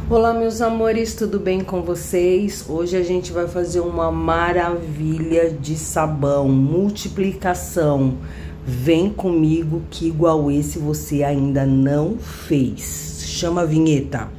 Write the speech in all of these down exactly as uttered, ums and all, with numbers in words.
Olá, meus amores, tudo bem com vocês? Hoje a gente vai fazer uma maravilha de sabão, multiplicação. Vem comigo que igual esse você ainda não fez. Chama a vinheta.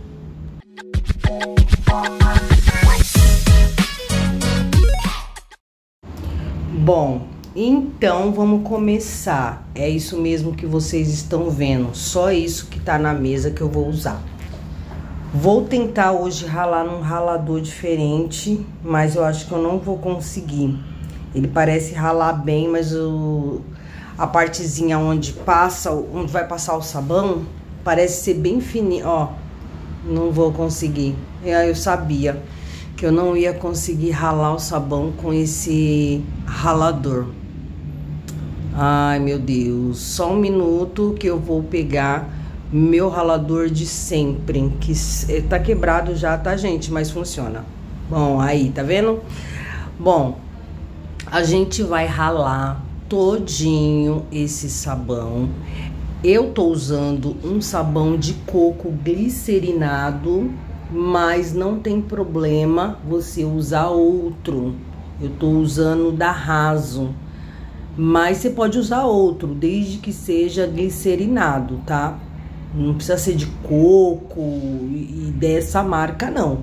Bom, então vamos começar. É isso mesmo que vocês estão vendo, só isso que tá na mesa que eu vou usar. Vou tentar hoje ralar num ralador diferente, mas eu acho que eu não vou conseguir. Ele parece ralar bem, mas o, a partezinha onde passa, onde vai passar o sabão, parece ser bem fininho, ó. Não vou conseguir. Eu sabia que eu não ia conseguir ralar o sabão com esse ralador. Ai, meu Deus. Só um minuto que eu vou pegar meu ralador de sempre, que tá quebrado já, tá, gente? Mas funciona. Bom, aí, tá vendo? Bom, a gente vai ralar todinho esse sabão. Eu tô usando um sabão de coco glicerinado, mas não tem problema você usar outro. Eu tô usando da Raso, mas você pode usar outro, desde que seja glicerinado, tá? Não precisa ser de coco e dessa marca, não.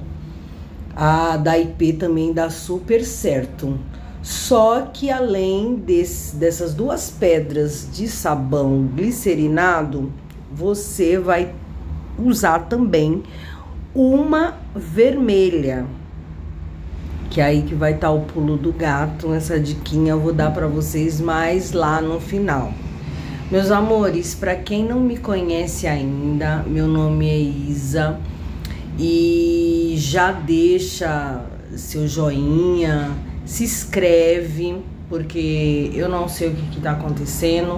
A da I P também dá super certo. Só que além desse, dessas duas pedras de sabão glicerinado, você vai usar também uma vermelha. Que é aí que vai estar o pulo do gato. Essa diquinha eu vou dar pra vocês mais lá no final. Meus amores, para quem não me conhece ainda, meu nome é Isa e já deixa seu joinha, se inscreve, porque eu não sei o que que tá acontecendo.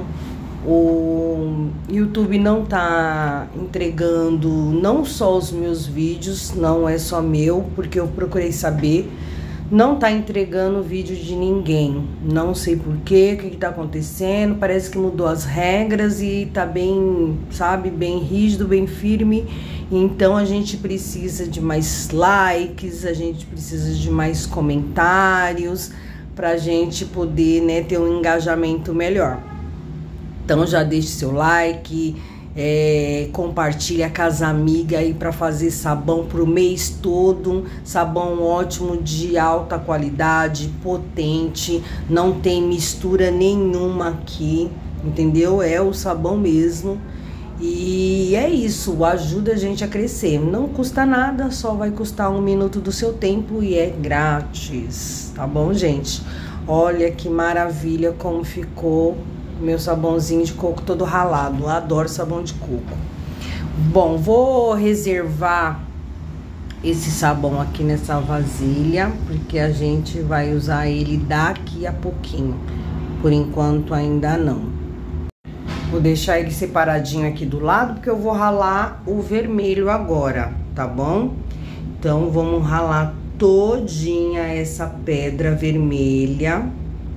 O YouTube não tá entregando não só os meus vídeos, não é só meu, porque eu procurei saber. Não tá entregando vídeo de ninguém. Não sei porquê, o que que tá acontecendo. Parece que mudou as regras e tá bem, sabe, bem rígido, bem firme. Então a gente precisa de mais likes, a gente precisa de mais comentários pra gente poder, né, ter um engajamento melhor. Então já deixe seu like, é, compartilha com as amigas aí para fazer sabão pro mês todo. Sabão ótimo, de alta qualidade, potente, não tem mistura nenhuma aqui, entendeu? É o sabão mesmo. E é isso, ajuda a gente a crescer. Não custa nada, só vai custar um minuto do seu tempo e é grátis, tá bom, gente? Olha que maravilha como ficou meu sabãozinho de coco todo ralado. Eu adoro sabão de coco. Bom, vou reservar esse sabão aqui nessa vasilha, porque a gente vai usar ele daqui a pouquinho. Por enquanto ainda não. Vou deixar ele separadinho aqui do lado, porque eu vou ralar o vermelho agora, tá bom? Então vamos ralar todinha essa pedra vermelha.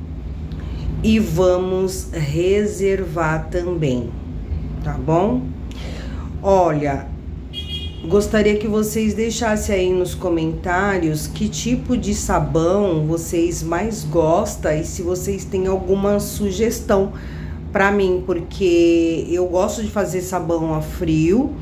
E vamos reservar também, tá bom? Olha, gostaria que vocês deixassem aí nos comentários que tipo de sabão vocês mais gostam e se vocês têm alguma sugestão pra mim, porque eu gosto de fazer sabão a frio,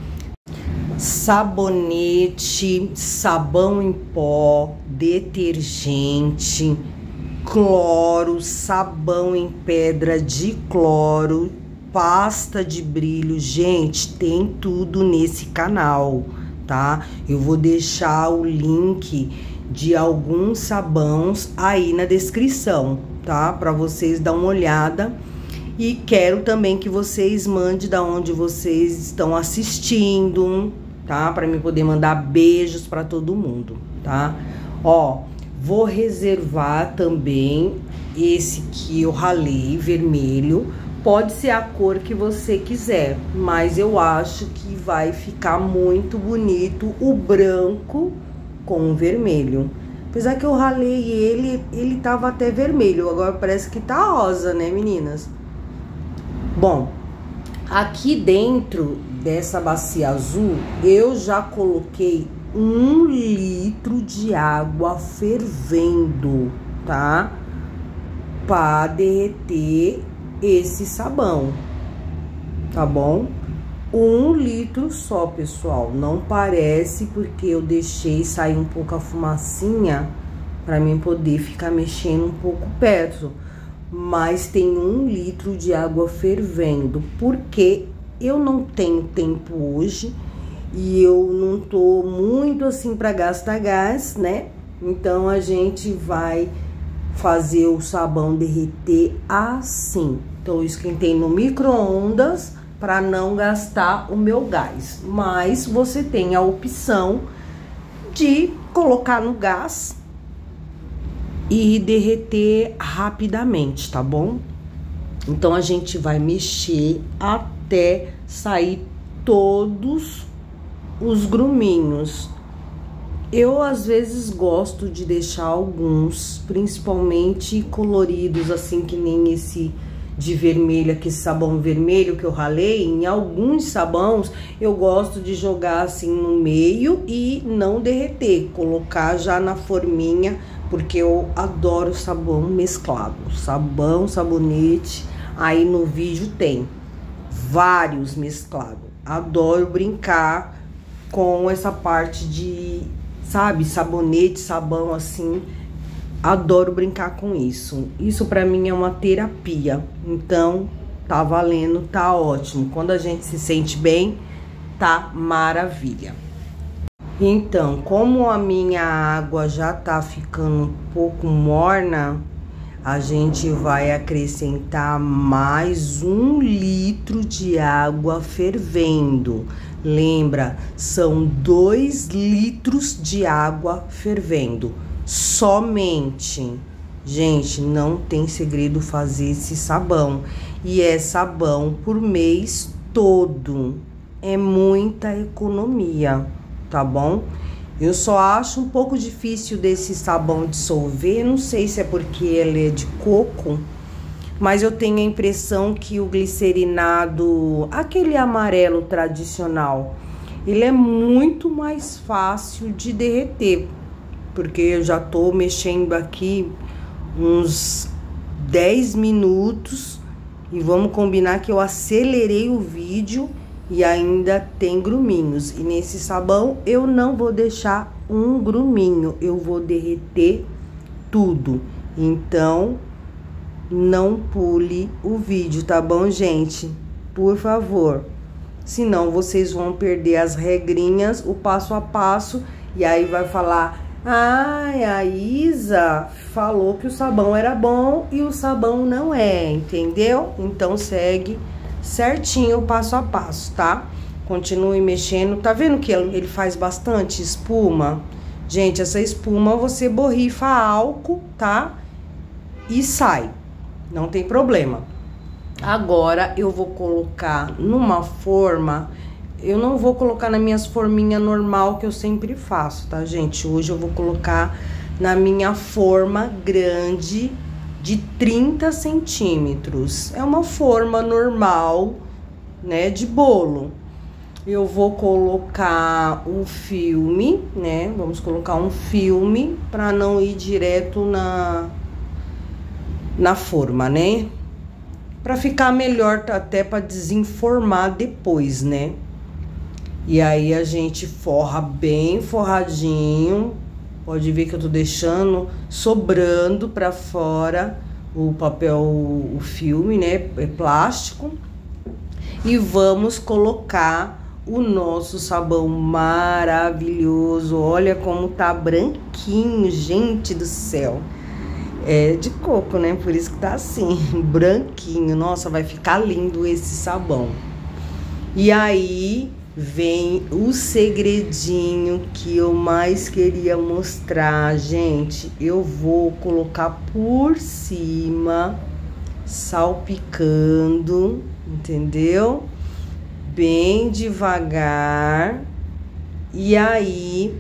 sabonete, sabão em pó, detergente, cloro, sabão em pedra de cloro, pasta de brilho. Gente, tem tudo nesse canal, tá? Eu vou deixar o link de alguns sabões aí na descrição, tá? Para vocês dar uma olhada. E quero também que vocês mandem da onde vocês estão assistindo, tá? Para mim poder mandar beijos para todo mundo, tá? Ó, vou reservar também esse que eu ralei, vermelho. Pode ser a cor que você quiser, mas eu acho que vai ficar muito bonito o branco com o vermelho. Apesar que eu ralei ele, ele tava até vermelho. Agora parece que tá rosa, né, meninas? Bom, aqui dentro dessa bacia azul, eu já coloquei um litro de água fervendo, tá? Para derreter esse sabão, tá bom? Um litro só, pessoal. Não parece, porque eu deixei sair um pouco a fumacinha para mim poder ficar mexendo um pouco perto. Mas tem um litro de água fervendo, porque eu não tenho tempo hoje e eu não tô muito assim para gastar gás, né? Então a gente vai fazer o sabão derreter assim. Então eu esquentei no micro-ondas para não gastar o meu gás. Mas você tem a opção de colocar no gás e derreter rapidamente, tá bom? Então a gente vai mexer até sair todos os gruminhos. Eu às vezes gosto de deixar alguns, principalmente coloridos, assim que nem esse de vermelho, aqui, esse sabão vermelho que eu ralei. Em alguns sabões eu gosto de jogar assim no meio e não derreter, colocar já na forminha, porque eu adoro sabão mesclado, sabão, sabonete. Aí no vídeo tem vários mesclados. Adoro brincar com essa parte de, sabe, sabonete, sabão assim. Adoro brincar com isso. Isso pra mim é uma terapia. Então, tá valendo, tá ótimo. Quando a gente se sente bem, tá maravilha. Então, como a minha água já tá ficando um pouco morna, a gente vai acrescentar mais um litro de água fervendo. Lembra, são dois litros de água fervendo. Somente. Gente, não tem segredo fazer esse sabão. E é sabão por mês todo. É muita economia, tá bom? Eu só acho um pouco difícil desse sabão dissolver. Não sei se é porque ele é de coco, mas eu tenho a impressão que o glicerinado, aquele amarelo tradicional, ele é muito mais fácil de derreter. Porque eu já tô mexendo aqui uns dez minutos e vamos combinar que eu acelerei o vídeo e ainda tem gruminhos. E nesse sabão eu não vou deixar um gruminho, eu vou derreter tudo. Então, não pule o vídeo, tá bom, gente? Por favor. Senão vocês vão perder as regrinhas, o passo a passo, e aí vai falar: ai, a Isa falou que o sabão era bom e o sabão não é, entendeu? Então segue certinho o passo a passo, tá? Continue mexendo. Tá vendo que ele faz bastante espuma? Gente, essa espuma você borrifa álcool, tá? E sai, não tem problema. Agora eu vou colocar numa forma. Eu não vou colocar nas minhas forminhas normal que eu sempre faço, tá, gente? Hoje eu vou colocar na minha forma grande de trinta centímetros. É uma forma normal, né, de bolo. Eu vou colocar um filme, né? Vamos colocar um filme para não ir direto na, na forma, né? Para ficar melhor, até para desenformar depois, né? E aí a gente forra bem forradinho. Pode ver que eu tô deixando sobrando pra fora o papel, o filme, né? É plástico. E vamos colocar o nosso sabão maravilhoso. Olha como tá branquinho, gente do céu. É de coco, né? Por isso que tá assim, branquinho. Nossa, vai ficar lindo esse sabão. E aí vem o segredinho que eu mais queria mostrar, gente. Eu vou colocar por cima, salpicando, entendeu? Bem devagar. E aí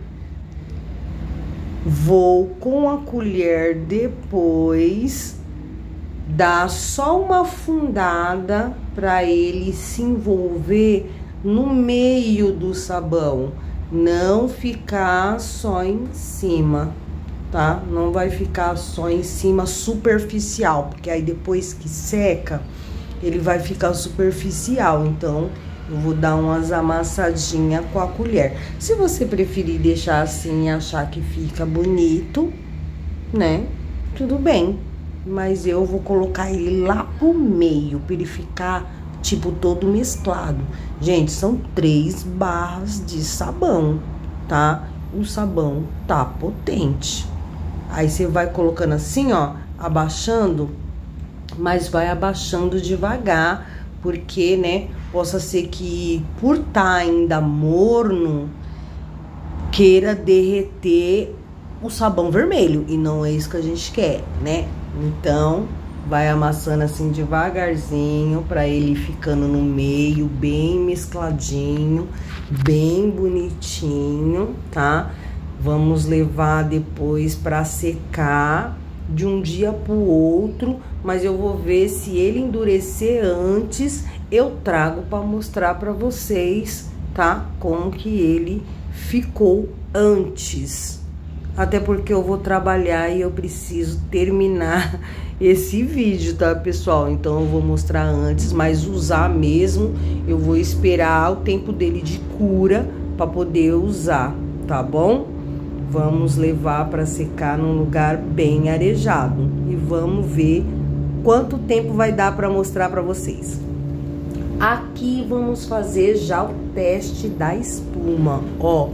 vou com a colher depois dar só uma afundada para ele se envolver no meio do sabão. não ficar só em cima, tá? Não vai ficar só em cima superficial, porque aí depois que seca, ele vai ficar superficial. Então, eu vou dar umas amassadinhas com a colher. Se você preferir deixar assim e achar que fica bonito, né? Tudo bem. Mas eu vou colocar ele lá pro meio, pra ele ficar, tipo, todo mesclado. Gente, são três barras de sabão, tá? O sabão tá potente. Aí você vai colocando assim, ó, abaixando, mas vai abaixando devagar, porque, né, possa ser que, por tá ainda morno, queira derreter o sabão vermelho, e não é isso que a gente quer, né? Então, vai amassando assim devagarzinho, pra ele ficando no meio, bem mescladinho, bem bonitinho, tá? Vamos levar depois pra secar de um dia pro outro, mas eu vou ver se ele endurecer antes, eu trago pra mostrar pra vocês, tá? Como que ele ficou antes. Até porque eu vou trabalhar e eu preciso terminar esse vídeo, tá, pessoal? Então, eu vou mostrar antes, mas usar mesmo, eu vou esperar o tempo dele de cura pra poder usar, tá bom? Vamos levar pra secar num lugar bem arejado. E vamos ver quanto tempo vai dar pra mostrar pra vocês. Aqui, vamos fazer já o teste da espuma, ó.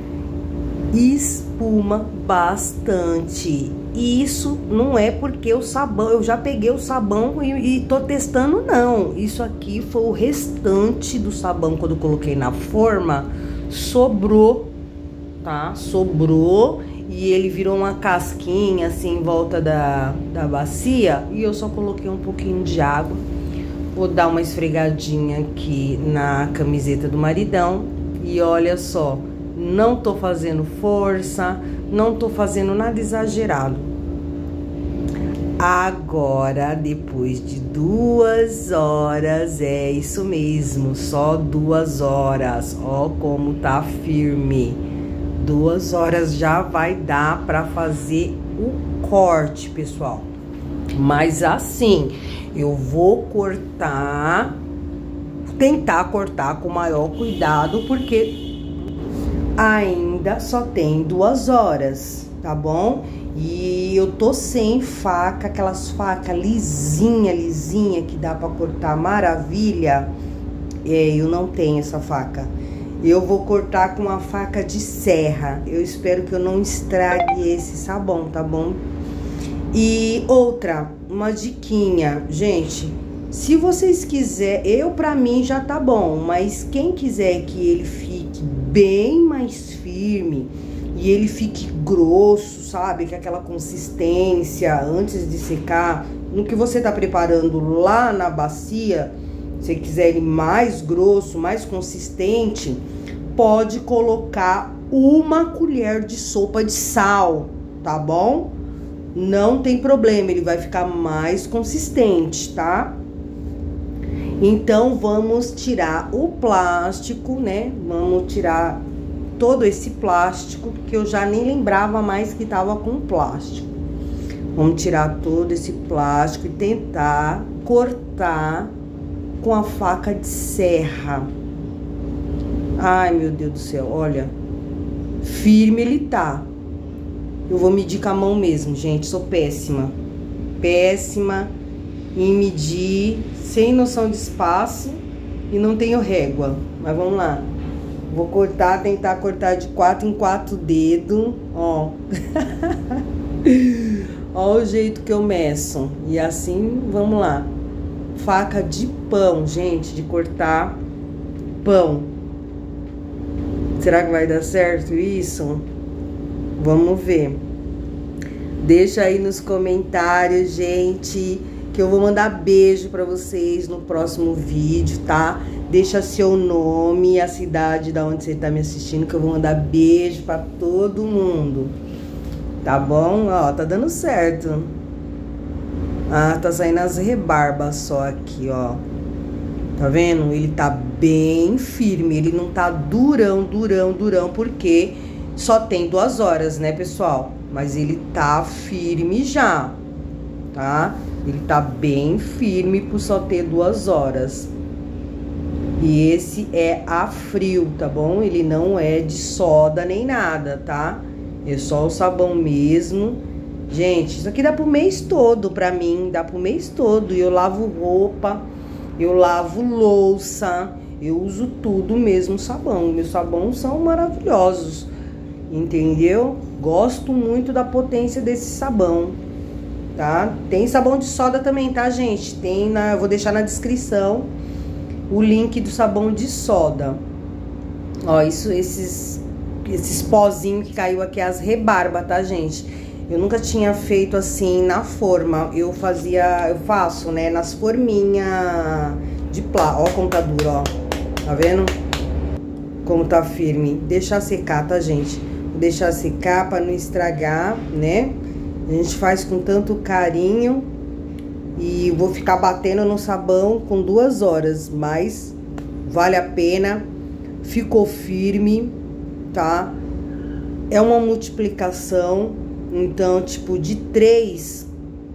Espuma bastante. E isso não é porque o sabão, eu já peguei o sabão e, e tô testando, não. Isso aqui foi o restante do sabão quando eu coloquei na forma, sobrou, tá? Sobrou e ele virou uma casquinha assim em volta da, da bacia, e eu só coloquei um pouquinho de água. Vou dar uma esfregadinha aqui na camiseta do maridão e olha só, não tô fazendo força, não tô fazendo nada exagerado. Agora, depois de duas horas, é isso mesmo, só duas horas. Ó como tá firme. Duas horas já vai dar pra fazer o corte, pessoal. Mas assim, eu vou cortar, tentar cortar com maior cuidado, porque ainda só tem duas horas, tá bom? E eu tô sem faca, aquelas facas lisinha, lisinha, que dá pra cortar maravilha. É, eu não tenho essa faca. Eu vou cortar com uma faca de serra. Eu espero que eu não estrague esse sabão, tá bom? E outra, uma diquinha, gente. Se vocês quiserem, eu pra mim já tá bom, mas quem quiser que ele fique bem mais firme e ele fique grosso, sabe? Que aquela consistência antes de secar, no que você tá preparando lá na bacia, se quiser ele mais grosso, mais consistente, pode colocar uma colher de sopa de sal, tá bom? Não tem problema, ele vai ficar mais consistente, tá? Então, vamos tirar o plástico, né? Vamos tirar todo esse plástico, que eu já nem lembrava mais que tava com plástico. Vamos tirar todo esse plástico e tentar cortar com a faca de serra. Ai, meu Deus do céu, olha. Firme ele tá. Eu vou medir com a mão mesmo, gente, sou péssima. Péssima em medir, sem noção de espaço, e não tenho régua. Mas vamos lá. Vou cortar, tentar cortar de quatro em quatro dedos, ó. Ó o jeito que eu meço. E assim, vamos lá. Faca de pão, gente, de cortar pão. Será que vai dar certo isso? Vamos ver. Deixa aí nos comentários, gente, que eu vou mandar beijo pra vocês no próximo vídeo, tá? Deixa seu nome e a cidade da onde você tá me assistindo, que eu vou mandar beijo pra todo mundo. Tá bom? Ó, tá dando certo. Ah, tá saindo as rebarbas só aqui, ó. Tá vendo? Ele tá bem firme, ele não tá durão, durão, durão, porque só tem duas horas, né, pessoal? Mas ele tá firme já, tá? Ele tá bem firme por só ter duas horas. E esse é a frio, tá bom? Ele não é de soda nem nada, tá? É só o sabão mesmo. Gente, isso aqui dá pro mês todo pra mim, dá pro mês todo. E eu lavo roupa, eu lavo louça, eu uso tudo mesmo sabão. Meus sabões são maravilhosos, entendeu? Gosto muito da potência desse sabão, tá? Tem sabão de soda também, tá, gente? Tem na, eu vou deixar na descrição o link do sabão de soda. Ó, isso, esses, esses pozinhos que caiu aqui, as rebarbas, tá, gente? Eu nunca tinha feito assim na forma. Eu fazia, eu faço, né, nas forminhas de plástico. Ó como tá duro, ó. Tá vendo? Como tá firme. Deixar secar, tá, gente? Vou deixar secar pra não estragar, né? A gente faz com tanto carinho. E vou ficar batendo no sabão com duas horas, mas vale a pena. Ficou firme, tá? É uma multiplicação, então, tipo, de três,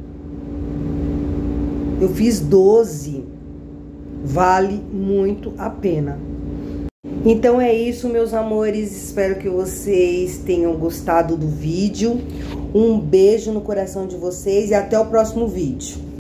eu fiz doze. Vale muito a pena. Então é isso, meus amores. Espero que vocês tenham gostado do vídeo. Um beijo no coração de vocês e até o próximo vídeo.